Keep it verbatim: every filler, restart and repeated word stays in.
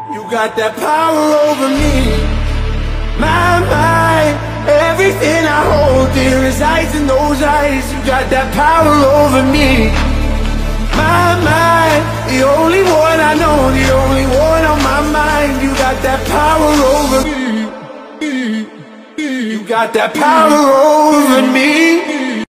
You got that power over me. My mind, everything I hold dear resides in those eyes. You got that power over me. My mind, the only one I know, the only one on my mind. You got that power over me. You got that power over me.